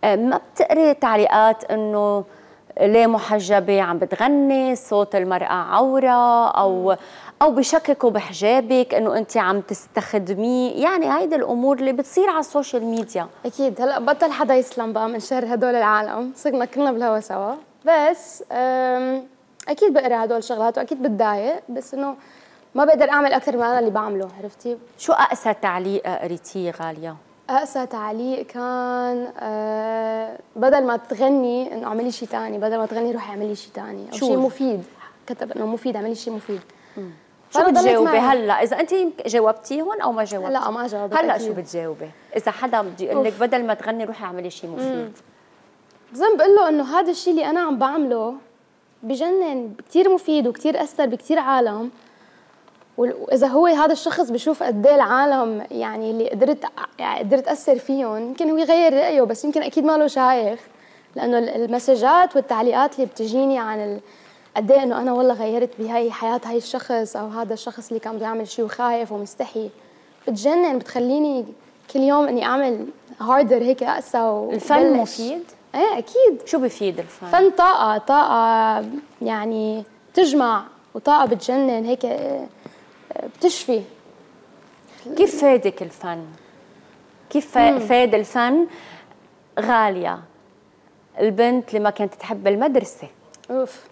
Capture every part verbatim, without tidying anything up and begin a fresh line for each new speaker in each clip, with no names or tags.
ما بتقري تعليقات انه ليه محجبه عم بتغني، صوت المراه عوره، او او بشككوا بحجابك انه انت عم تستخدميه، يعني هيدي الامور اللي بتصير على السوشيال ميديا؟
اكيد هلا بطل حدا يسلم بقى من شر هدول العالم، صرنا كلنا بالهوا سوا، بس اكيد بقرا هدول الشغلات واكيد بتضايق، بس انه ما بقدر اعمل اكثر من انا اللي بعمله، عرفتي؟
شو اقسى تعليق قريتيه غاليه؟
اقسى تعليق كان أه بدل ما تغني انه اعملي شيء ثاني، بدل ما تغني روحي اعملي شيء ثاني او شيء مفيد، كتب انه مفيد اعملي شيء مفيد.
مم. شو بتجاوبي هلا اذا انت جاوبتيهم او ما جاوبتي؟
لا ما جاوبت.
هلا شو بتجاوبي اذا حدا بده يقول لك بدل ما تغني روحي اعملي شيء مفيد؟
زين بقول له انه هذا الشيء اللي انا عم بعمله بجنن، كثير مفيد وكثير اثر بكثير عالم، واذا هو هذا الشخص بشوف قد ايه العالم يعني اللي قدرت يعني قدرت اثر فيهم، يمكن هو يغير رايه، بس يمكن اكيد ما له شايف، لانه المسجات والتعليقات اللي بتجيني عن قد ايه انه انا والله غيرت بهي حياه هاي الشخص، او هذا الشخص اللي كان بده يعمل شيء وخايف ومستحي، بتجنن، بتخليني كل يوم اني اعمل هاردر هيك اقسى.
الفن مفيد؟
ايه اكيد.
شو بفيد الفن؟
فن طاقه، طاقه يعني بتجمع، وطاقه بتجنن هيك بتشفي.
كيف فادك الفن؟ كيف فاد الفن غالية البنت اللي ما كانت تحب المدرسة؟
اوف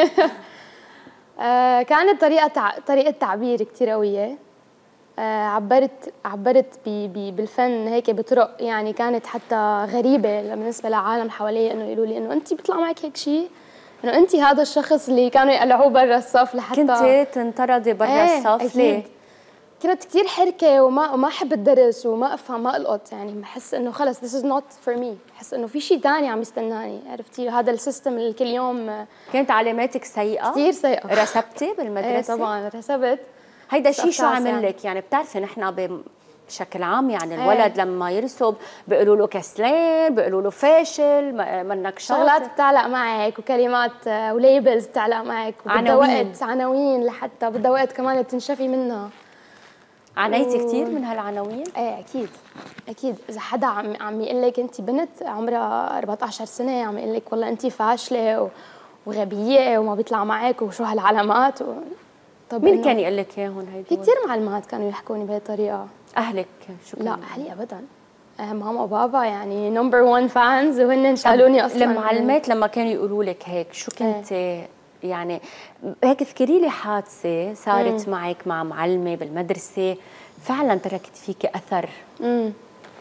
آه كانت طريقة تع... طريقة تعبير كثير قوية. آه عبرت عبرت بي... بي... بالفن هيك بطرق يعني كانت حتى غريبة بالنسبة لعالم حوالي، انه يقولوا لي انه انت بيطلع معك هيك شيء، انه انت هذا الشخص اللي كانوا يقلعوه برا الصف لحتى
كنت تنطردي برا ايه الصف. ليه؟
كنت كثير حركه وما وما احب الدرس وما افهم ما القط، يعني بحس انه خلص this is not for me، بحس انه في شيء ثاني عم يستناني، عرفتي؟ هذا السيستم اللي كل يوم.
كانت علاماتك سيئه؟
كثير سيئه.
رسبتي بالمدرسه؟
ايه طبعا رسبت.
هيدا الشيء شو عمل لك؟ يعني بتعرفي نحن بشكل عام يعني الولد ايه. لما يرسب بيقولوا له كسلان، بيقولوا له فاشل، منك شاطر،
شغلات بتعلق معك وكلمات وليبلز بتعلق معك، وبدها وقت، عناوين لحتى بدها وقت كمان تنشفي منها.
عانيتي و... كثير من هالعناوين؟
ايه اكيد اكيد. اذا حدا عم عم يقول لك انت بنت عمرها أربعة عشر سنه عم يقول لك والله انت فاشله و... وغبيه وما بيطلع معك وشو هالعلامات و...
طب مين كان يقول لك اياهم هيدول؟
في كثير معلمات كانوا يحكوني بهي الطريقه.
اهلك شو كانوا؟
لا اهلي ابدا، ماما وبابا يعني نمبر واحد فانز، وهن شالوني اصلا.
المعلمات لما كانوا يقولوا لك هيك شو كنت ايه؟ يعني هيك اذكري لي حادثه صارت مم. معك مع معلمه بالمدرسه فعلا تركت فيكي اثر.
امم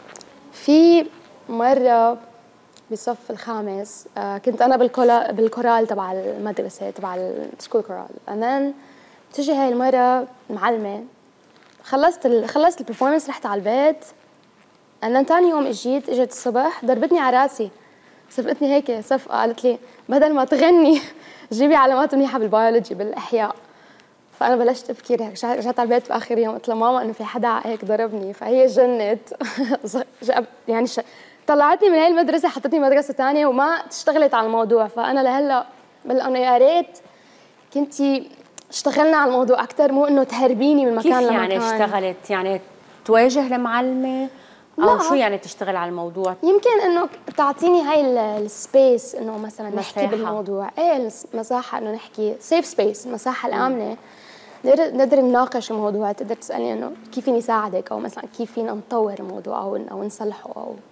في مره بالصف الخامس آه كنت انا بالكولا بالكورال تبع المدرسه تبع السكول كورال، انا بتجي هاي المره معلمه، خلصت ال... خلصت البرفورمانس رحت على البيت، انا ثاني يوم اجيت اجت الصبح ضربتني على راسي، صفقتني هيك صفقه، قالت لي بدل ما تغني جيبي علامات منيحه بالبيولوجي بالاحياء. فانا بلشت ابكي هيك، رجعت على البيت باخر يوم قلت لماما انه في حدا هيك ضربني، فهي جنت يعني ش... طلعتني من هاي المدرسه حطتني مدرسه ثانيه وما اشتغلت على الموضوع. فانا لهلا بقول انه يا ريت كنتي اشتغلنا على الموضوع اكثر، مو انه تهربيني من مكان لمكان.
كيف يعني اشتغلت؟ يعني تواجه المعلمه او شو يعني تشتغل على الموضوع؟
يمكن انه تعطيني هاي السبيس انه مثلا نحكي بالموضوع، ايه المساحه انه نحكي، سيف سبيس، المساحه الامنه نقدر نناقش الموضوع، تقدر تسالني انه كيف فيني ساعدك، او مثلا كيف فينا نطور الموضوع او او نصلحه او